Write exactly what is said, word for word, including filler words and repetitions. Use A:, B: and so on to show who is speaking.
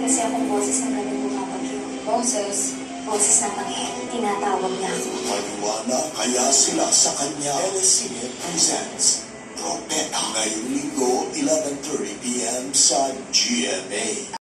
A: kasi akong boses ng galing mo, Papa Joe. Boses? Boses ng anghel. Tinatawag niya ako.
B: Maniwala kaya sila sa kanya. L S C presents Propeta. Ngayong linggo, eleven thirty p m sa G M A.